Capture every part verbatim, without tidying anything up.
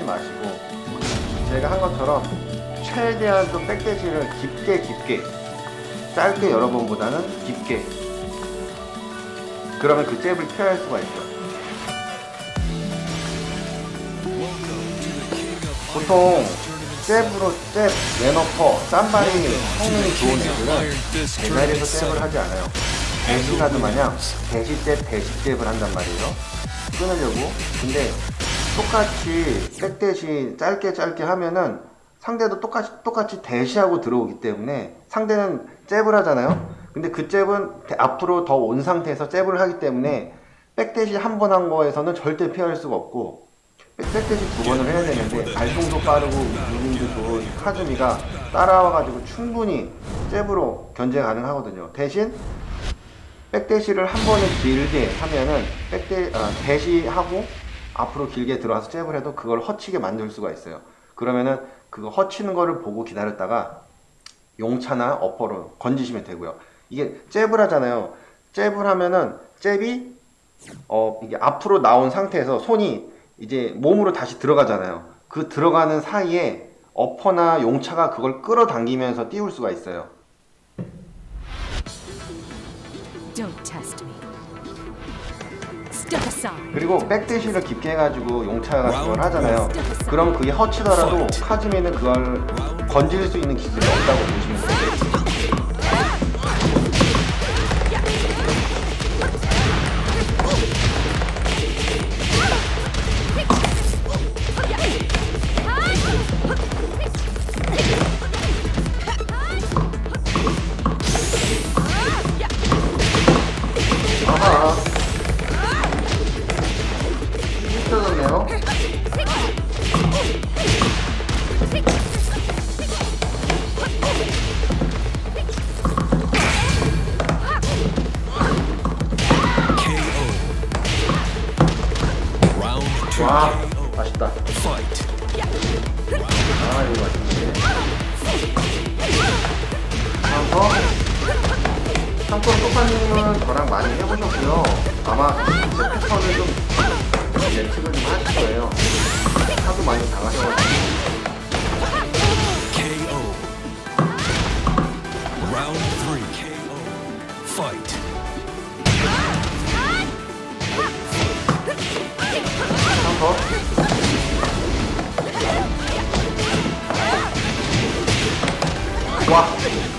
마시고 제가 한 것처럼 최대한 좀 백대시를 깊게 깊게 짧게 여러 번보다는 깊게, 그러면 그 잽을 피할 수가 있죠. 보통 잽으로 잽, 왼어퍼, 쌈발이 성능이 좋은 애들은 제자리에서 잽을 하지 않아요. 대시가드 마냥 대시잽, 대시잽을 한단 말이에요. 끊으려고. 근데 똑같이 백대시 짧게 짧게 하면은 상대도 똑같이 똑같이 대시하고 들어오기 때문에 상대는 잽을 하잖아요. 근데 그 잽은 앞으로 더 온 상태에서 잽을 하기 때문에 백대시 한 번 한 거에서는 절대 피할 수가 없고, 백대시 두 번을 해야 되는데 발동도 빠르고 무빙도 좋은 카즈미가 따라와가지고 충분히 잽으로 견제 가능하거든요. 대신 백대시를 한 번에 길게 하면은 백대, 아, 대시하고 앞으로 길게 들어와서 잽을 해도 그걸 허치게 만들 수가 있어요. 그러면은 그거 허치는 거를 보고 기다렸다가 용차나 어퍼로 건지시면 되고요. 이게 잽을 하잖아요. 잽을 하면은 잽이 어 이게 앞으로 나온 상태에서 손이 이제 몸으로 다시 들어가잖아요. 그 들어가는 사이에 어퍼나 용차가 그걸 끌어당기면서 띄울 수가 있어요. 그리고 백대시를 깊게 해가지고 용차가 그걸 하잖아요. 그럼 그게 허치더라도 카즈미는 그걸 건질 수 있는 기술이 없다고 보시면 돼요. 아하, 힘들었네요. 와, 맛있다. 아, 이거 맛있네. 다음서 참고로 똑바님은 저랑 많이 해보셨고요. 아마 제 패턴을 좀 예측을 좀 하실 거예요. 하도 많이 당하셔가지고. 더. 와.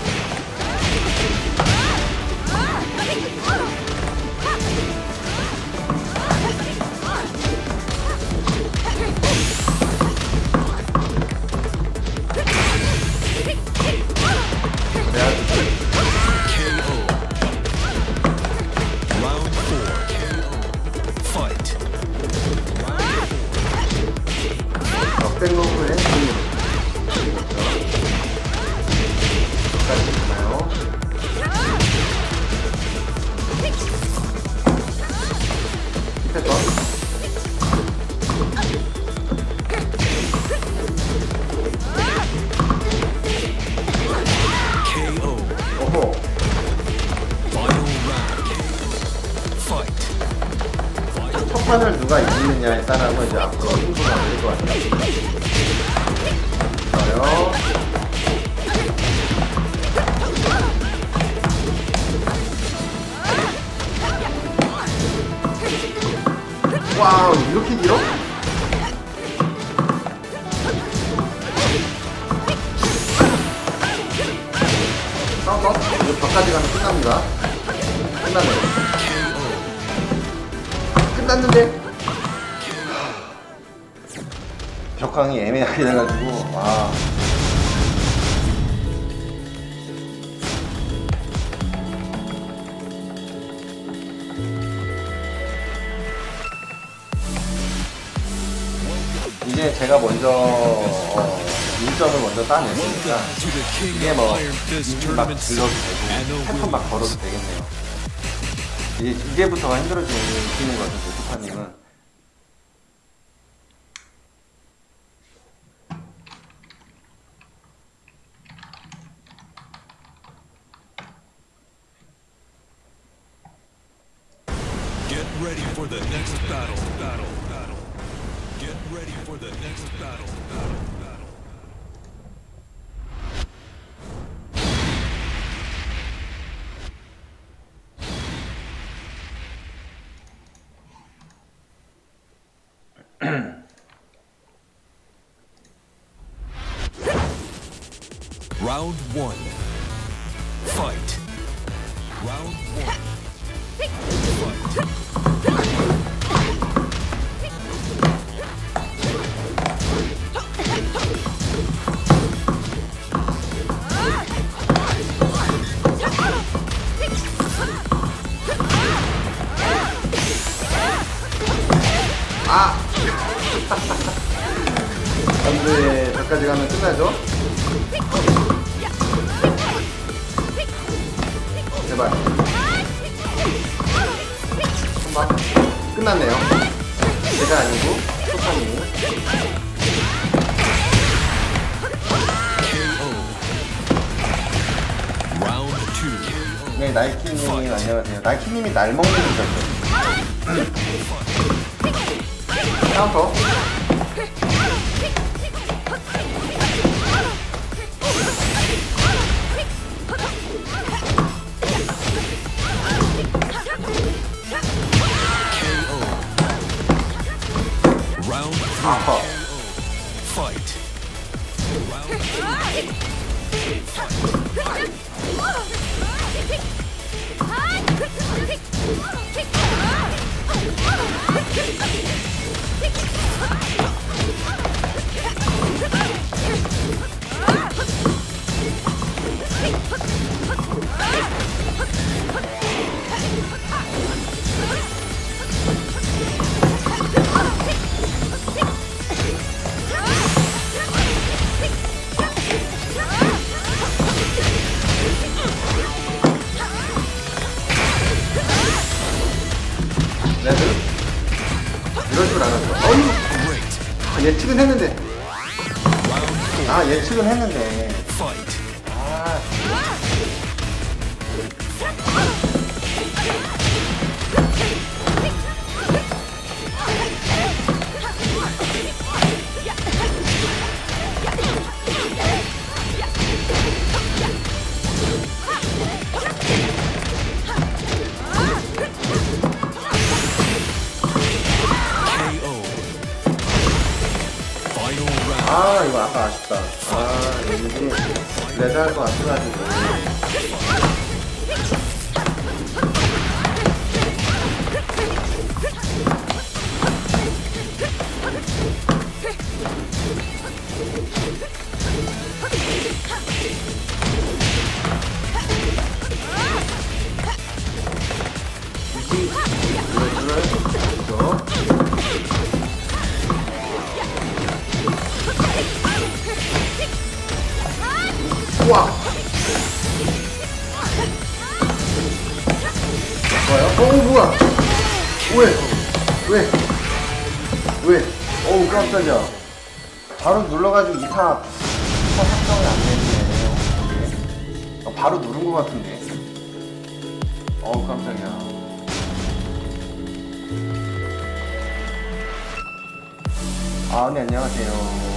백로브의 힘으로 여기까지 있나요? 패턴 오호. 첫 판을 누가 이기느냐에 따라서 이제 앞으로 승부가 될 것 같아요. 좋아요. 와우, 이렇게 길어? 싸워서 이거 벽까지 가면 끝납니다. 끝났네요. 끝났는데 벽강이 애매하게 돼가지고 와. 이제 제가 먼저 어, 일 점을 먼저 따냈으니까 이게 뭐 막 들러도 되고 패턴 막 걸어도 되겠네요. 이제 이제부터가 힘들어지는 거죠, 투파님은. Get ready for the next battle. Battle. Battle. Get ready for the next battle. Round one. Fight. Round one. Fight. 아! 안돼, 저까지 가면 끝나죠? 제발. 한방 끝났네요. 제가 아니고 소파님이. 네, 나이키님 안녕하세요. 나이키님이 날 먹는 거죠. 카운터. 아파. 레드? 이럴 줄 알았어. 어이! 아, 예측은 했는데. 아, 예측은 했는데. 아. 아, 이거 아까 아쉽다. 아, 이게 레드 할 거 같아가지고. 우와! 뭐야? 어, 뭐야? 왜? 왜? 왜? 어우, 깜짝이야. 바로 눌러가지고 이사, 이사 설정이 안 되네. 어, 바로 누른 것 같은데. 어우, 깜짝이야. 아, 네, 안녕하세요.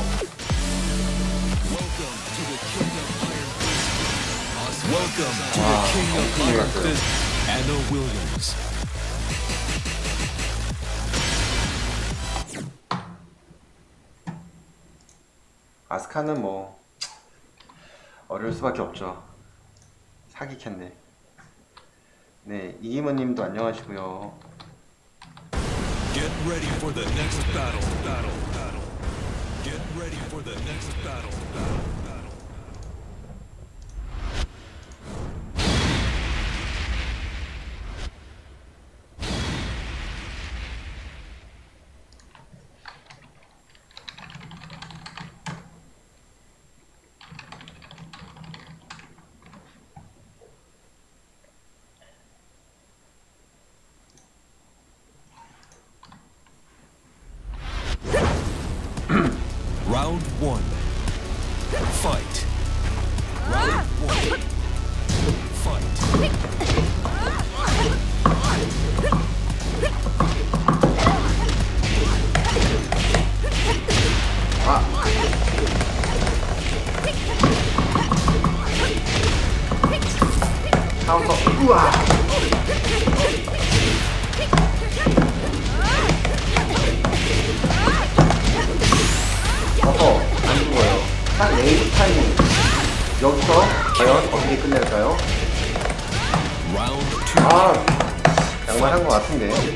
Welcome to the King of Iron Fist, Anna Williams. 아스카는 뭐 어려울 수밖에 없죠. 사기 캔네. 네, 이기모님도 안녕하시고요. Get ready for the next battle. Battle. Battle. Get ready for the next battle. Battle. Round one. Fight. Round one. Fight. 아. 카운터. 우와. 어허, 안 죽어요. 딱 레이드 타이밍. 여기서 과연 어떻게 끝낼까요? Round two. 아, 양말 한 것 같은데.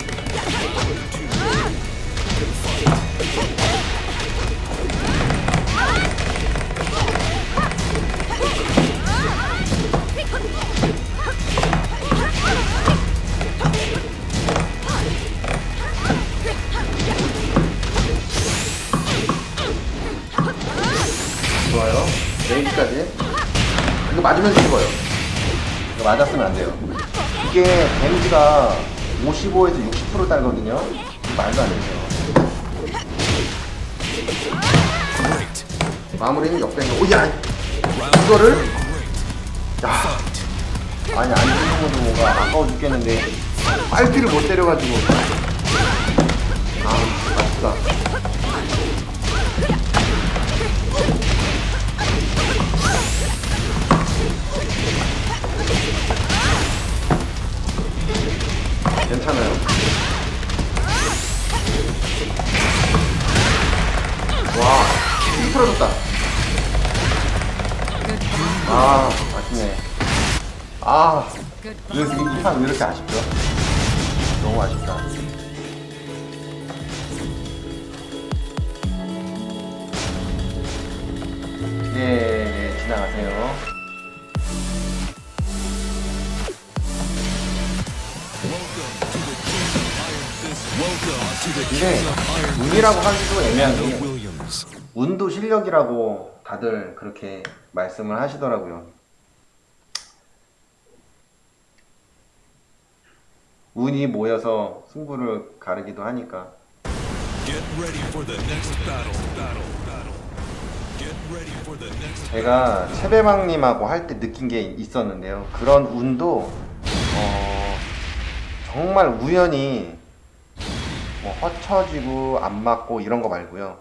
좋아요. 레이지까지. 이거 맞으면 죽어요. 이거 맞았으면 안 돼요. 이게 데미지가 오십오에서 육십 퍼센트 달거든요. 말도 안 되죠. Great. 마무리는 역대인 거. 오야! Round 이거를? great. 야! 아니, 안 죽는 것도 뭔가 아까워 죽겠는데, 빨기를 못 때려가지고. 아, 맛있다. 괜찮아요. 와, 힘 풀어졌다. 아, 아쉽네. 아, 왜 이렇게 이상 왜 이렇게 아쉽죠? 너무 아쉽다. 네, 네, 지나가세요. Welcome to the 근데 King of Iron Fist. 운이라고 하기도 애매한 게 Williams. 운도 실력이라고 다들 그렇게 말씀을 하시더라고요. 운이 모여서 승부를 가르기도 하니까. Get ready for the next battle. Battle. Battle. Get ready for the next. 제가 채배방님하고 할 때 느낀 게 있었는데요. 그런 운도 어, 정말 우연히 뭐 헛쳐지고 안 맞고 이런 거 말고요.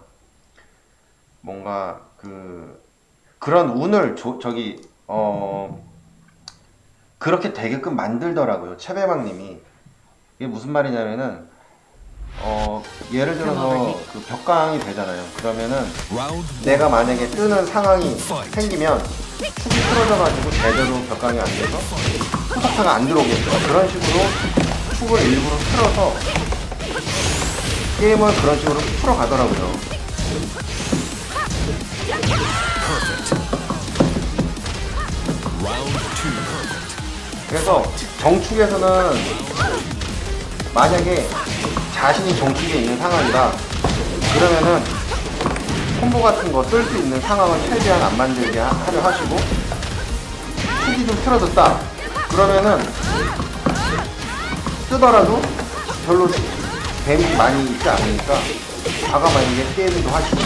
뭔가 그 그런 운을 조, 저기 어 그렇게 되게끔 만들더라고요. 채배방님이. 이게 무슨 말이냐면은 어 예를 들어서 그 벽강이 되잖아요. 그러면은 Round 내가 만약에 뜨는 상황이 생기면 축이 틀어져가지고 제대로 벽강이 안 돼서 후속타가 안 들어오겠죠. 그런 식으로 축을 일부러 틀어서 게임을 그런 식으로 풀어가더라고요. perfect. Round two. Perfect. 그래서 정축에서는 만약에 자신이 정축에 있는 상황이다 그러면은 콤보 같은 거 쓸 수 있는 상황을 최대한 안 만들게 하, 하려 하시고 축이 좀 틀어졌다 그러면은 쓰더라도 별로 데미지 많이 있지 않으니까 과감하게 게임도 하시고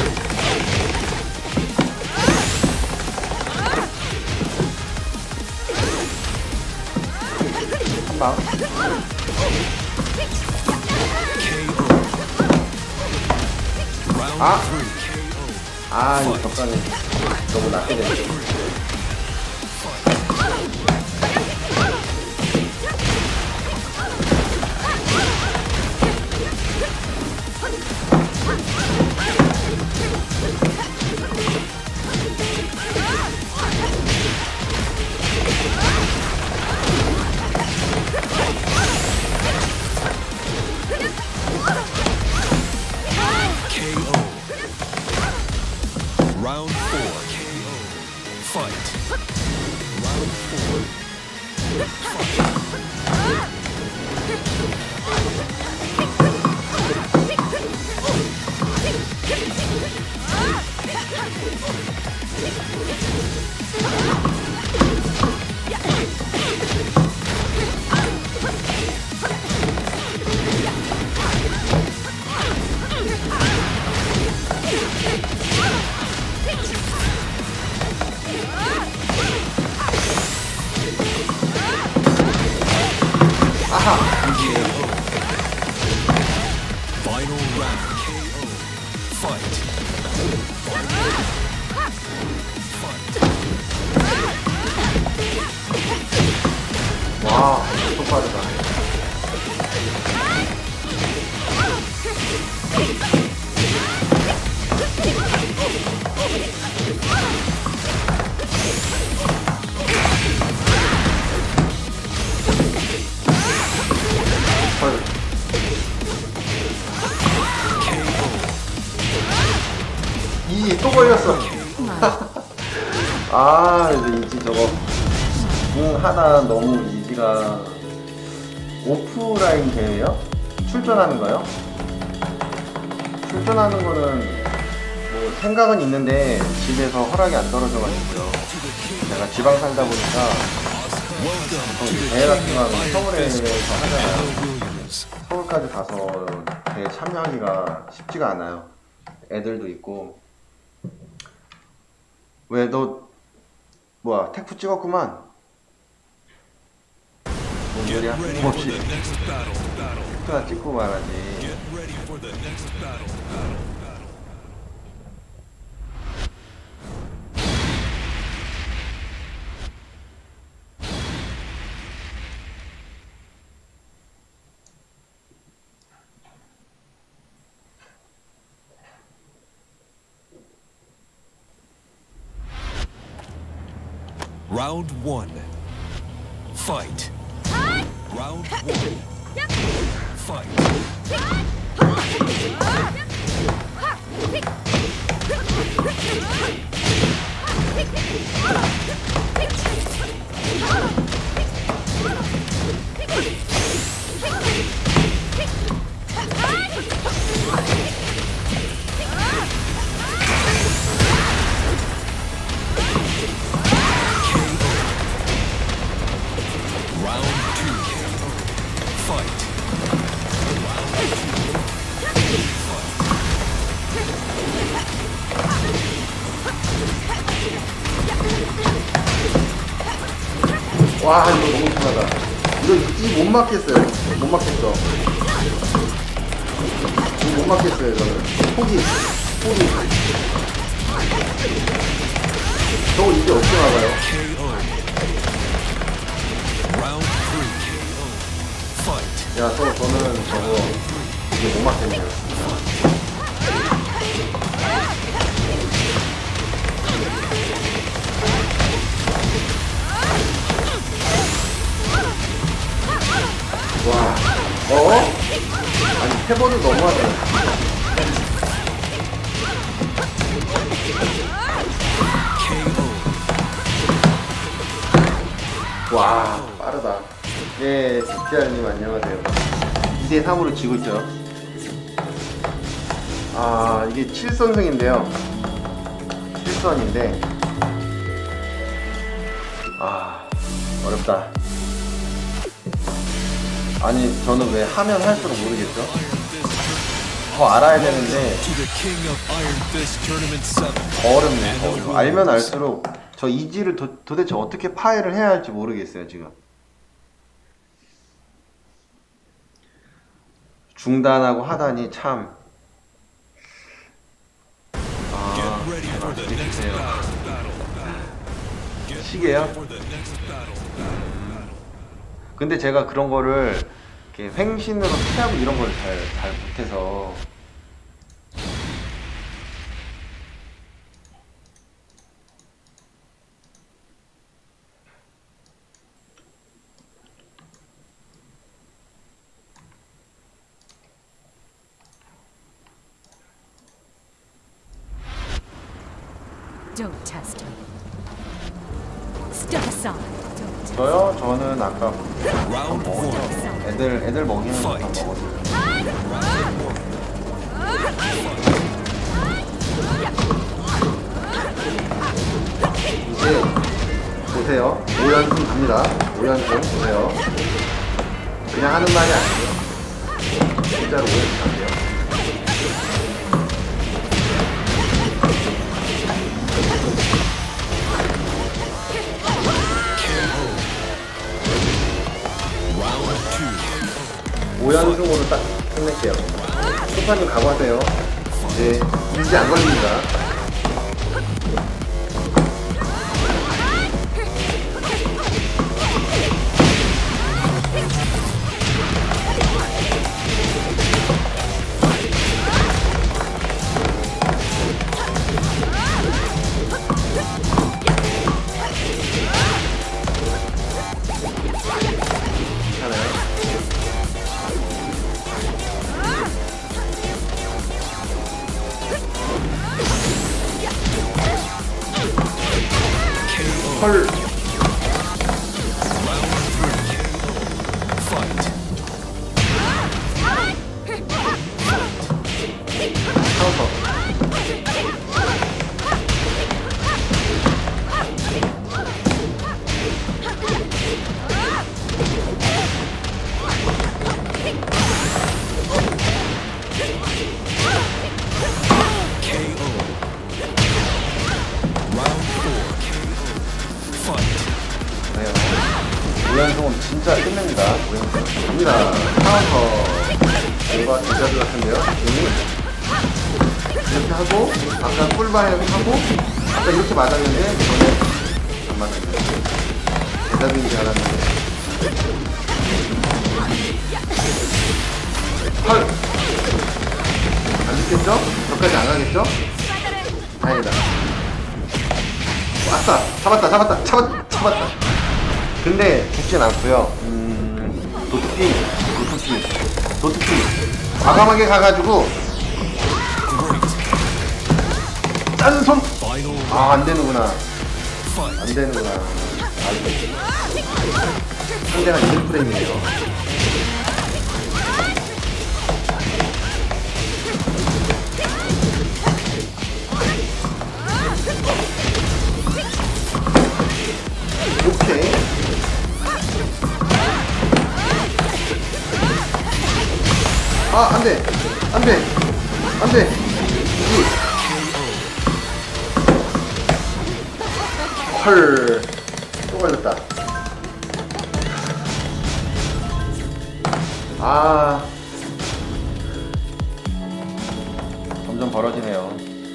한방 Round 아! three. K O. 아, 이 벽간이 너무 낮게 되네. K O. Round four. K O. Fight. Round four. 아하! K O. Final round. K O. Fight. 와, 또 빠르다. 이 또 걸렸어. 아 이제 이지 저거 응 하나 너무 이지가 오프라인 대회요? 출전하는 거요? 출전하는 거는 뭐 생각은 있는데 집에서 허락이 안 떨어져가지고요. 제가 지방 살다 보니까 보통 대회 같은 거는 서울에서 하잖아요. 서울까지 가서 대회 참여하기가 쉽지가 않아요. 애들도 있고. 왜 너 뭐야 택프 찍었구만. 뭔 소리야? 없이 택프나 찍고 말하지. Round one. Fight. Round one. Fight. 와 이거 너무 심하다. 이거 이 못 맞겠어요. 못 맞겠어. 이거 못 맞겠어요. 저는 포기 포기. 저거 이제 어떻게 나가요? 야 저거 저는 저거 이게 못 맞겠네요. 와, 어? 아니 세 번은 너무하네. 와, 빠르다. 네, 집지아님 안녕하세요. 이 대 삼으로 지고 있죠. 아, 이게 칠 선승인데요. 칠 선인데, 아, 어렵다. 아니 저는 왜 하면 할수록 모르겠죠? 더 알아야 되는데 더 어렵네. 더 어려워. 알면 알수록 저 이지를 도, 도대체 어떻게 파해를 해야 할지 모르겠어요 지금. 중단하고 하다니 참. 아, 시계요? 시계요? 근데 제가 그런 거를 이렇게 횡신으로 피하고 이런 걸 잘, 잘 못해서. Don't test me. Step aside. 저요? 저는 아까 먹었어요. 애들, 애들 먹이는 거 다 먹었어요. 이제 보세요. 오연승 갑니다. 오연승 보세요. 그냥 하는 말이 아니에요. 진짜로 오연승 안 돼요. 오연승으로 딱 끝낼게요. 소파님 각오하세요. 이제 이제 안 걸립니다. 헐. 카운터. 우연승은 진짜 끝냅니다. 우연승 갑니다. 카운터. 뭔가 디자드 같은데요? 이렇게 하고 아까 꿀바이어 하고 아까 이렇게 맞았는데 저는 안 맞았는데 디자드인지 알았는데 헐! 안 죽겠죠? 저까지 안 가겠죠? 다행이다. 왔다! 잡았다! 잡았다! 잡았, 잡았다! 근데 죽진 않고요. 음, 도트피, 도트피, 도트피. 과감하게 가가지고 짠손. 아, 안 되는구나. 안 되는구나. 아, 상대가 일 프레임이에요. 오케이. 아, 안 돼. 안 돼. 안 돼. 헐. 또 걸렸다. 아. 점점 벌어지네요.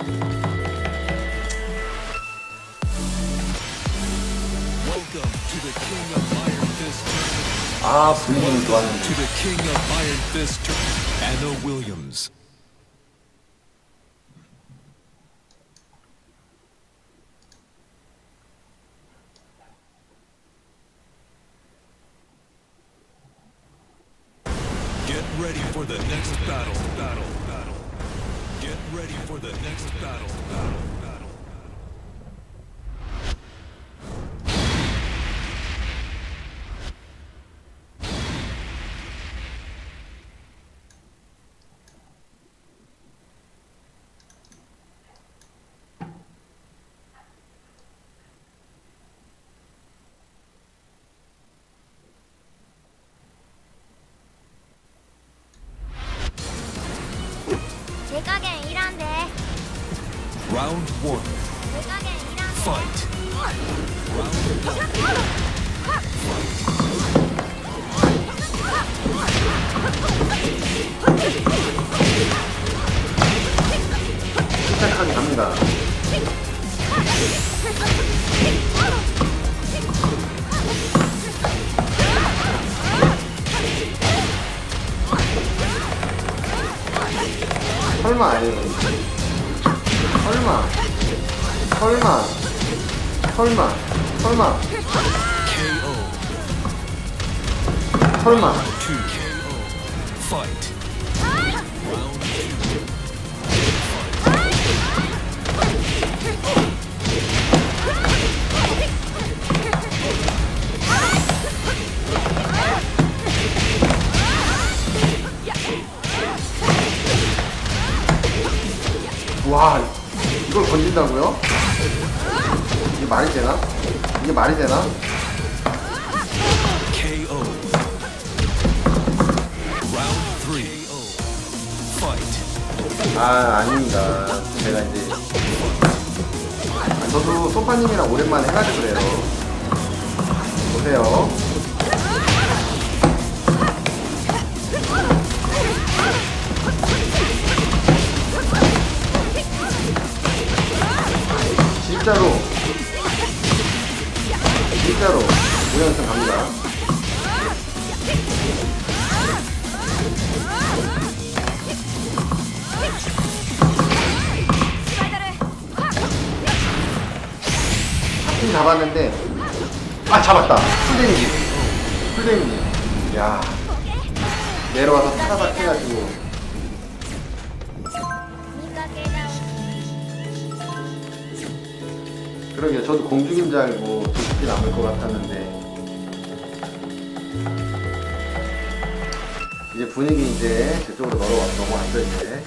아, 분위기는 좋았는데. To the King of Iron Fist, Anna Williams. Get ready for the next battle, battle, battle. Get ready for the next battle, battle, battle. 제 가게는 일한데. Round one. 제 가게는 일한데. Fight. 침착하게 갑니다. 설마 아니에요. 설마. 설마. 설마. 설마. 설마. Two K O. Fight. 와, 이걸 건진다고요? 이게 말이 되나? 이게 말이 되나? K O. Round three. Fight. 아, 아닙니다. 제가 이제 아, 저도 소파님이랑 오랜만에 해가지고 그래요. 보세요. 진짜로 진짜로 오연승 갑니다. 잡긴 잡았는데 아 잡았다. 풀데미지 풀데미지. 야 내려와서 타다닥 해가지고 그러게요. 저도 공중인 줄 알고 두 스피 남을 것 같았는데 이제 분위기 이제 그쪽으로 넘어, 넘어왔죠 이제.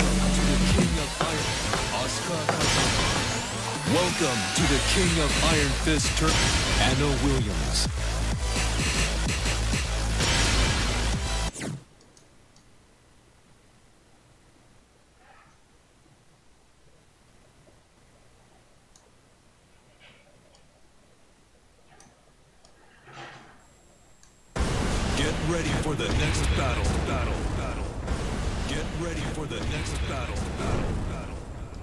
Welcome to the King of Iron Fist tournament, Anna Williams. Get ready for the next battle, battle, battle. Get ready for the next battle, battle, battle.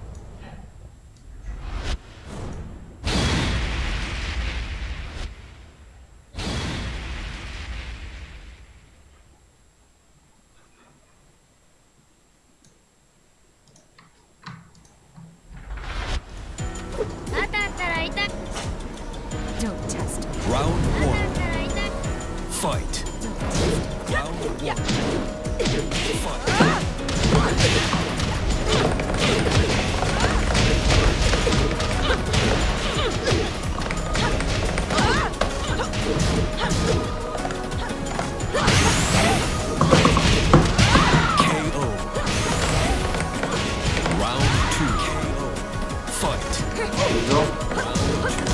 Don't test me. Round one. Fight. Round one. Fight. K O. Round two. K O. Fight. 그죠?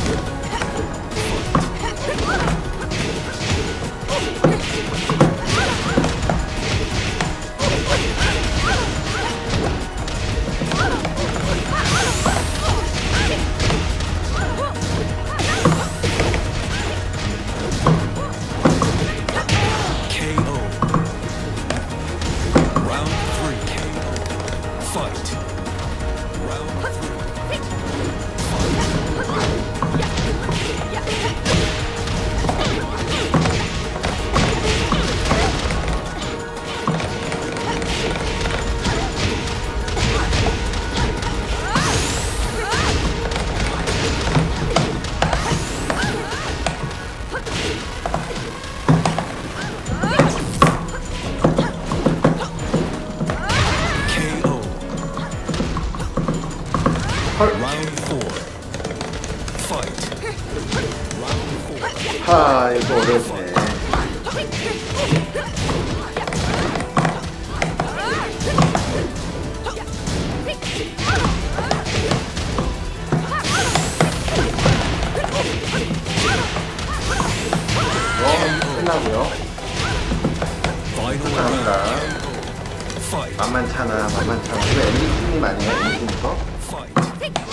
K O. Round three. K O. Fight. Round three. K O. Round four. Fight. Round four. 하 이거 어렵네. 어, 끝나고요. Final 감사합니다. round. Fight. 만만찮아 만만찮아. 이거 엠비씨님 아니에요? 엠비씨부터? Fight.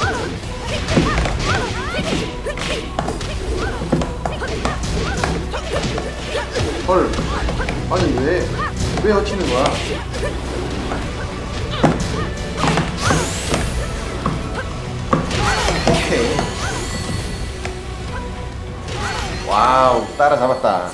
헐. 아니 왜? 왜 허치는 거야? 오케이. 와우 따라잡았다.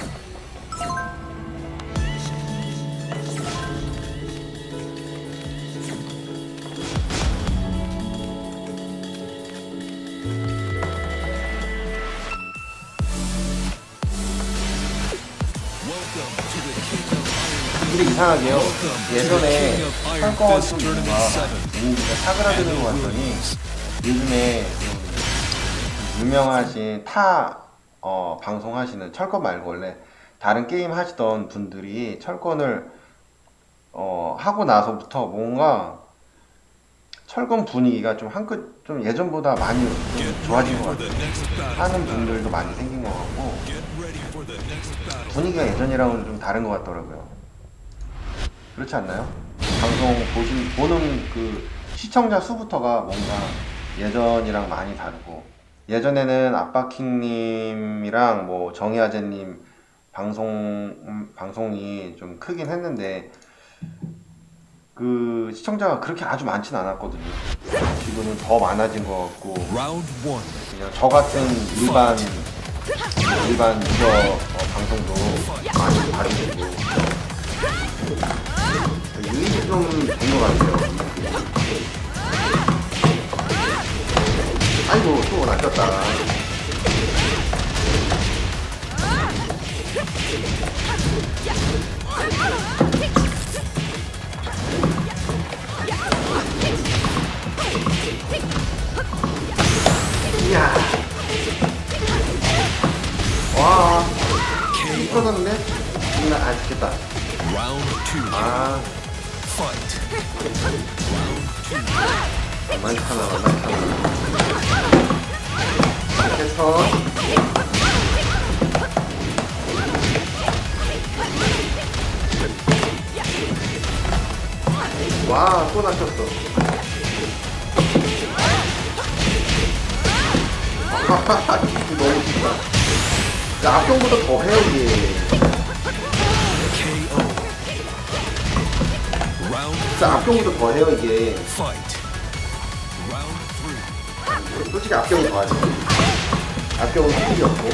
Welcome to the King of Iron. 근데 이상하게요. 예전에 Welcome to 철권 the 좀 King of Iron Fist 뭔가 Tournament 이미지가 사그라드는 것 같더니 요즘에 좀 유명하신 타 어, 방송하시는 철권 말고 원래 다른 게임 하시던 분들이 철권을 어, 하고 나서부터 뭔가 철권 분위기가 좀 한끗 좀 예전보다 많이 좀 좋아진 것 같아요. 하는 분들도 많이 생긴 것 같고 분위기가 예전이랑은 좀 다른 것 같더라고요. 그렇지 않나요? 방송 보신 보는 그 시청자 수부터가 뭔가 예전이랑 많이 다르고 예전에는 아빠킹님이랑 뭐 정희아재님 방송 음, 방송이 좀 크긴 했는데 그 시청자가 그렇게 아주 많진 않았거든요. 지금은 더 많아진 것 같고 그냥 저 같은 일반 일반 유저 어, 방송도 많이 다르고 유입이 좀 된 것 같아요. 아이고 또 낚였다. 이야 와, 힘 터졌는데? 이거 안 죽겠다. Round two. 아, Fight. 만만치 하나, 만만치 하나. 패턴. 와, 또 낚였어. 하하하, 이거 너무 쉽다. 야, 앞경보다 더 해요, 이게. K O. Round 진짜 앞경보다 더 해요, 이게. fight. Round three. 솔직히 앞경이 더 하지. 앞경은 스킬이 없고.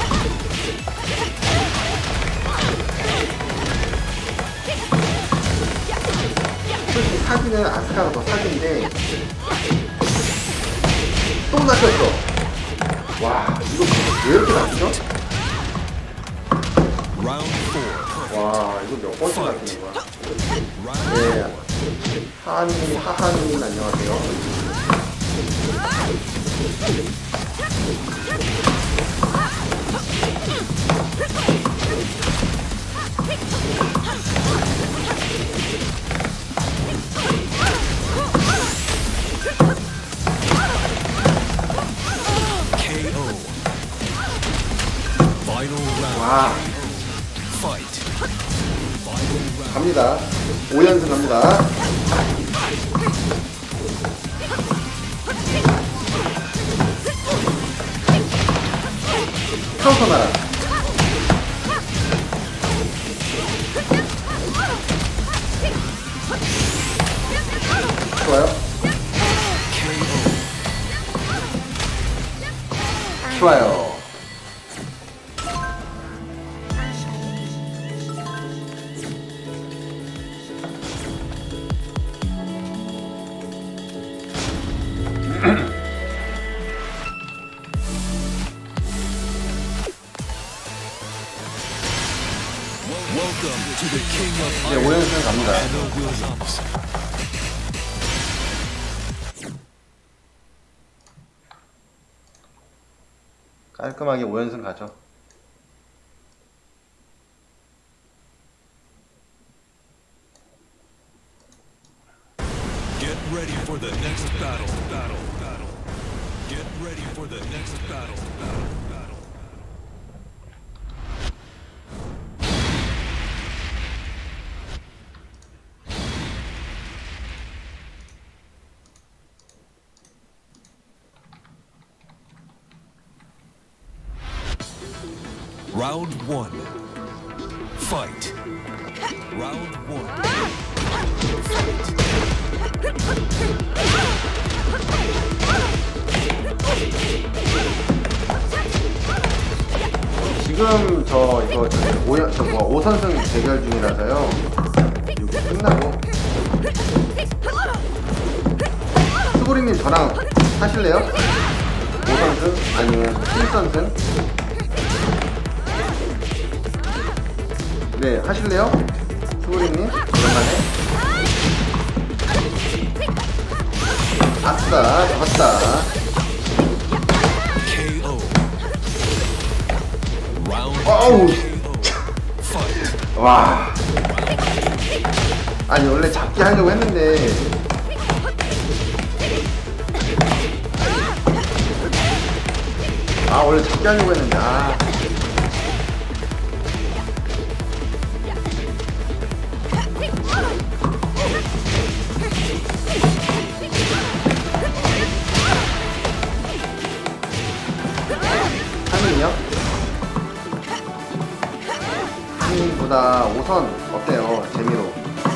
솔직히 사기는 아스카가 더 사기인데 또 낚였어. 와, 이거 왜 이렇게 낚이죠? Round four. 와, 이거 몇 번째 낚이는 거야? Round 네, 하하님, 하하님 안녕하세요. K O. Final round. 와, Fight. Final round. 갑니다. 오 연승 갑니다. 카운터 나라. 좋아요. 좋아요. Welcome to the King of 이제 오 연승 갑니다. Iron Williams. 깔끔하게 오 연승 가죠. Get ready for the next battle. Battle. Battle. Get ready for the next battle. Battle. Battle. Round one. Fight. Round one. 지금 저 이거 오 연, 저 뭐 오 선승 대결 중이라서요. 이거 끝나고 수고리님 저랑 하실래요? 오 선승 아니면 칠 선승? 네, 하실래요? 수고리님 오랜만에. 아싸, 잡았다. K O. Round 어우, K O. Fight. 와. 아니 원래 잡기 하려고 했는데 아 원래 잡기 하려고 했는데 아 하민이요? 하민보다 오 선 어때요? 재미로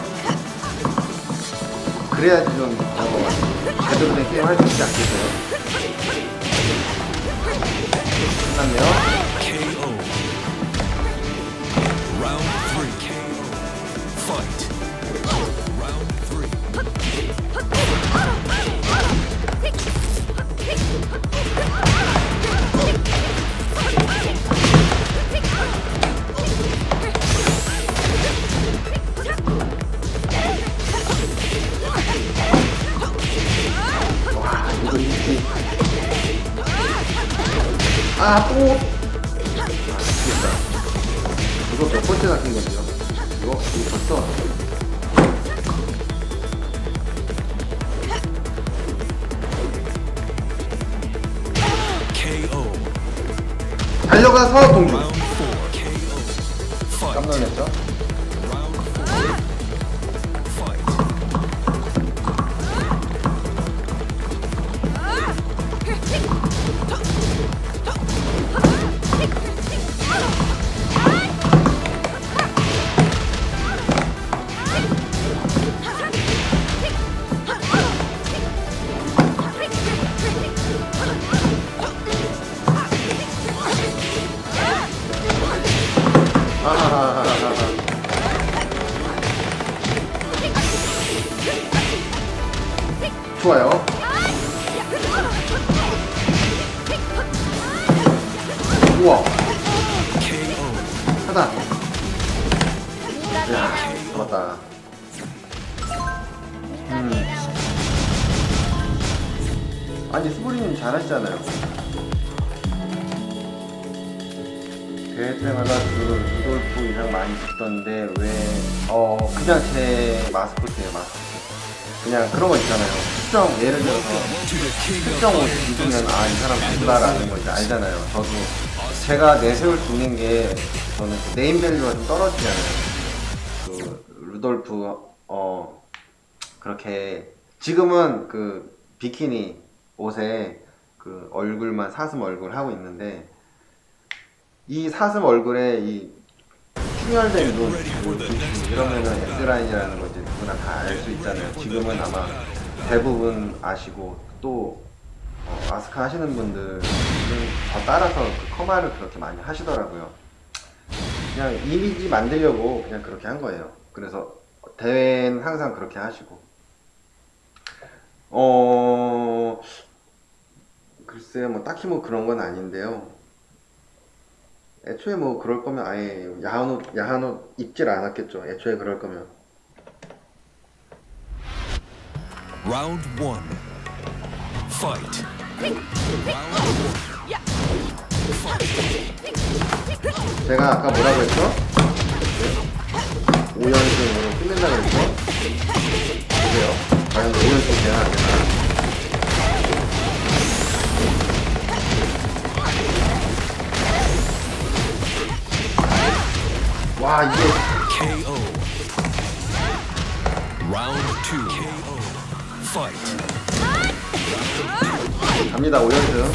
그래야지 좀 어, 제대로 된 게임 할 수 있지 않겠어요? 끝났네요. K O. Round three. K O. Fight. Round three. 와 이거 이지 아 또! 아 미치겠다. 이거 몇 번째 낚인 건데요? 이거, 이거 벌써. 케이오. 달려가서 동주. Round four. 케이오. Fight. 깜짝 놀랐죠? Round four. Fight. 아하하하하. 좋아요. 우와. 케이오. 하다. 네가 야, 대장. 잡았다. 네가 대장. 아니, 스보리님 잘하시잖아요. 대회 때마다 그 루돌프 이상 많이 찍던데 왜, 어, 그냥 제 마스코트예요, 마스코트. 그냥 그런 거 있잖아요. 특정, 예를 들어서 To the king of 특정 옷 fighters. 입으면 아, 이 사람 누구다라는 거 이제 알잖아요. 저도 제가 내세울 수 있는 게 저는 그 네임밸류가 좀 떨어지잖아요. 그 루돌프, 어, 그렇게 지금은 그 비키니 옷에 그 얼굴만 사슴 얼굴 하고 있는데 이 사슴 얼굴에 이 충혈된 눈 그, 이러면은 S라인이라는 거 이제 누구나 다 알 수 있잖아요. 지금은 아마 대부분 아시고 또 어, 마스크 하시는 분들은 더 따라서 그 커마를 그렇게 많이 하시더라고요. 그냥 이미지 만들려고 그냥 그렇게 한 거예요. 그래서 대회는 항상 그렇게 하시고 어... 글쎄요, 뭐 딱히 뭐 그런 건 아닌데요. 애초에 뭐 그럴 거면 아예 야한 옷, 야한 옷 입질 않았겠죠. 애초에 그럴 거면. Round one. Fight. Round one. 제가 아까 뭐라고 했죠? 오 연승으로 끝낸다고 했죠? 보세요. 과연 오 연승 되나 안 되나? 와, 이게 케이오. Round two. 케이오. Fight. 갑니다. 오 연승.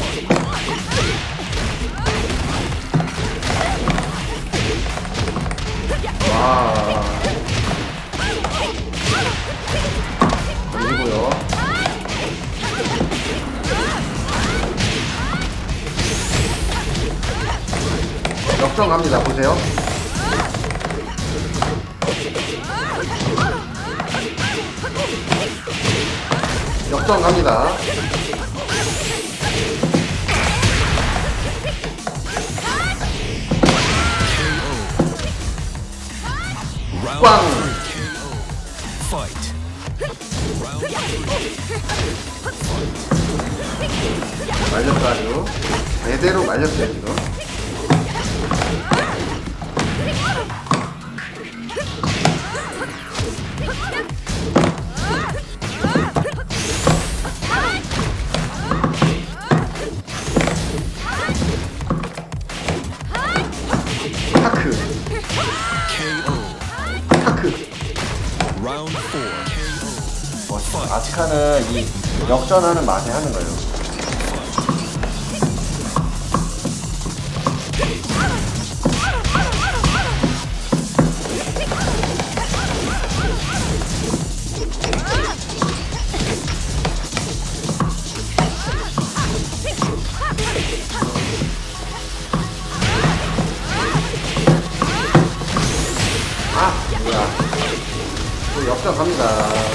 와. 이기고요. 역전 갑니다. 보세요. 역전 갑니다. Round 꽝! three. 케이오. Fight. Round three. 말렸어 아주. 제대로 말렸어요 지금. 타크. 케이오. 타크. Round four. 케이오. 뭐, 아스카는 이 역전하는 맛에 하는 거예요. 아, 뭐야. 또 역전 갑니다.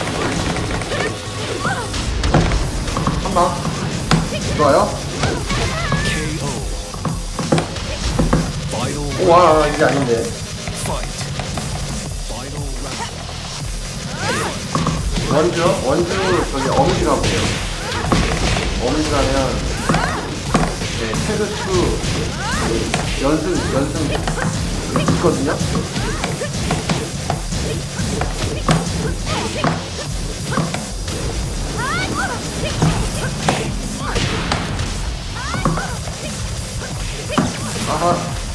한 방. 좋아요. 케이오. Final 우와, 이게 아닌데. fight. Final round. 원주? 원주, 저기 어미지가 보세요. 어미지 가면, 네, 태그 투, 연승, 연승, 있거든요. 아하.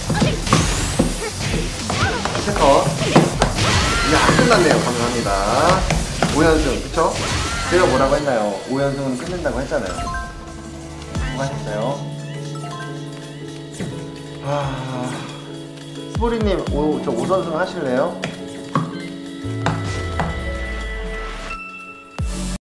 세컨. 이제 안 끝났네요. 감사합니다. 오 연승, 그쵸? 제가 뭐라고 했나요? 오 연승은 끝낸다고 했잖아요. 수고하셨어요. 아, 스포리님, 오, 저 오 선승 하실래요?